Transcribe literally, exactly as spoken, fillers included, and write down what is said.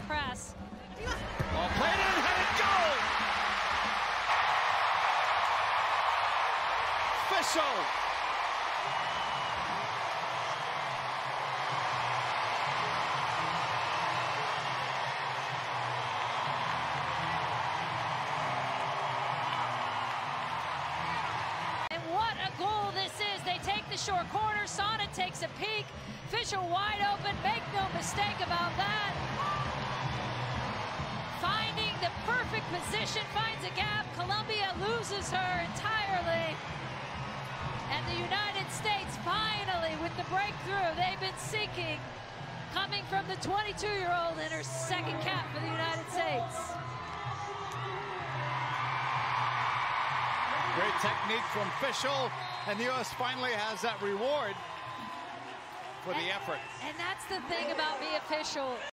press. Ball played in, headed goal! Fishel! And what a goal this is. They take the short corner. Sana takes a peek. Fishel wide open. Make no mistake about that. Finding the perfect position, finds a gap. Colombia loses her entirely. And the United States finally with the breakthrough they've been seeking, coming from the twenty-two-year-old in her second cap for the United States. Great technique from Fishel, and the U S finally has that reward for the and, effort. And that's the thing about being Fishel.